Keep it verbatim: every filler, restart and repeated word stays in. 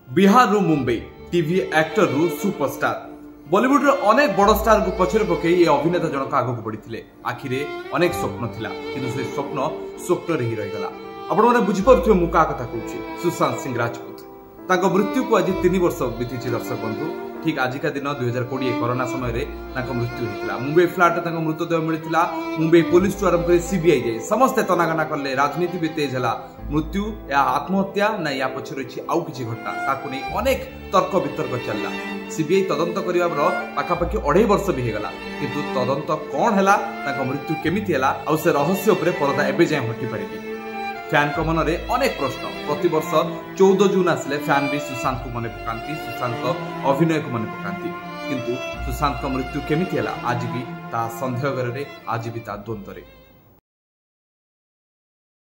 बिहार रु Mumbai TV actor रु superstar Bollywood रो अनेक बड़ स्टार को पछरे पके ये अभिनेता जनक आगक बढ़ी आखिरे अनेक स्वप्न थिला किंतु से स्वप्न स्वप्न रे ही रह गला। आपण माने बुझी पड़थि मु का कथा कहूची सुशांत सिंह राजपूत ताको मृत्यु को आज तीन वर्ष बीतीची दर्शक बंधु ठीक आज का दिन दुई हजार कोड़े कोरोना समय रे ताको मृत्यु होइतिला। मुंबई फ्लैट ताको मृतदेह मिलितिला। मुंबई पुलिस टू आरंभ कर सीबीआई जाए समस्त तनागना कले राजनीति भी तेज है। मृत्यु या आत्महत्या ना या पछरे अछि आउ किछि घटना ताको नै अनेक तर्क वितर्क चलला। सीबीआई तदंत करिवार पाखापाखि अढ़ाई वर्ष भी हेगला किंतु तदंत कौन हैला ताको मृत्यु केमिति हैला आ से रहस्य उपरे पर्दा एबे जाय हटि परिबि। फैन को मन में अनेक प्रश्न प्रति वर्ष चौदह जून आसिले फैन भी सुशांत को मन पकाती सुशांत अभिनय को मन पकाती किंतु सुशांत मृत्यु केमिति हैला आज भी ता संदेह करे आज भी ता द्वंद्व रे।